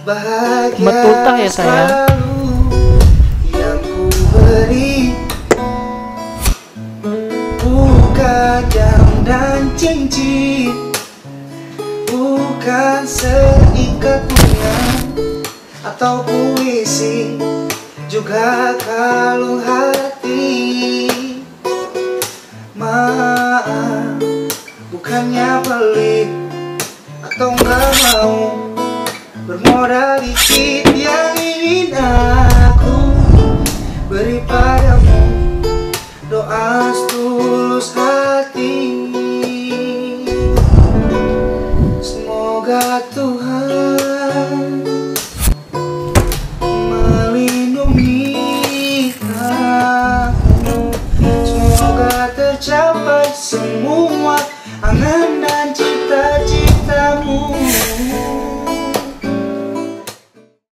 bahagia Metutah ya sayang. selalu yang ku beri, bukan jam dan cincin, bukan seikat bunga atau puisi, juga kalung hati. Maaf, bukannya pelit atau nggak mau bermodal dikit yang ingin aku beri padamu, doa setulus hati. Semoga Tuhan melindungi kamu, semoga tercapai semua angan dan